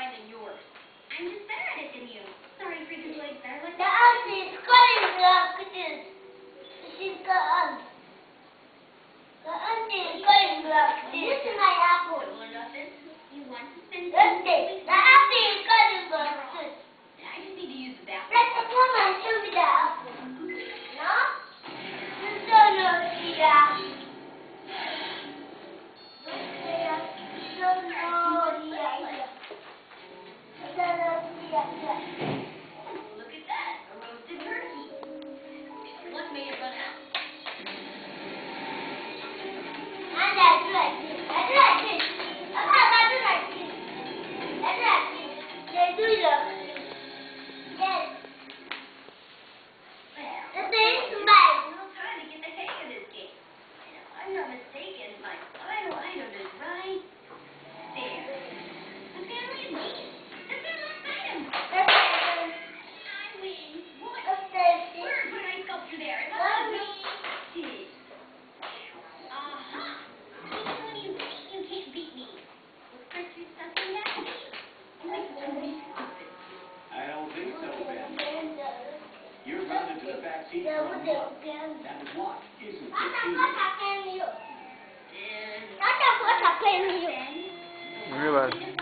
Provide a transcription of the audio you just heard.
try than yours. I'm just better at it than you. Sorry for the legs there. Like the auntie is calling blocks. She's got on. The auntie is calling blocks. This is my apple. Or nothing. You want to spend The auntie is calling blocks. I just need to use the bathroom. Let's come and show me the apple. No? You don't know the apple. Look at that, a roasted turkey. What made it run out? I do like this. I do like this. I do like this. I do like this. They do love this. Yes. Well, The thing is mine. I'm trying to get the hang of this game. And if I'm not mistaken, my final item is right there. Apparently it's me. That's my last item. I win. What? Where put an ice sculpture there? It's not me. Aha! Even when you think you can't beat me. Looks like you're stuck in that game. I don't think so, Ben. You're running to the back seat for a month. That watch isn't What the key. happened to you? What What happened to you? Ben? Realize.